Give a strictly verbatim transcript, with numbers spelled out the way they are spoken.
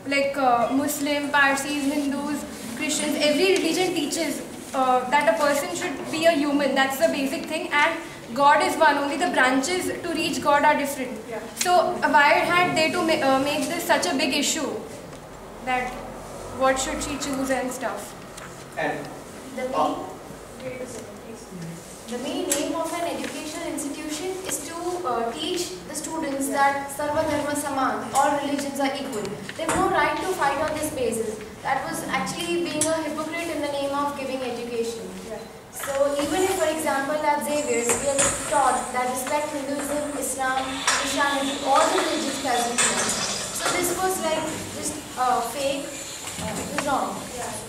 like uh, Muslim, Parsis, Hindus, Christians, every religion teaches uh, that a person should be a human. That's the basic thing, and God is one. Only the branches to reach God are different. Yeah. So why had they to ma uh, make this such a big issue? That what should she choose and stuff? And The main, the main aim of an educational institution is to uh, teach the students that Sarva Dharma Saman, all religions are equal. They have no right to fight on this basis. That was actually being a hypocrite in the name of giving education. Yeah. So even if, for example, at Xavier's, we are taught that respect Hinduism, Islam, Christianity, all the religions present here. So this was like just uh, fake, uh, it was wrong. Yeah.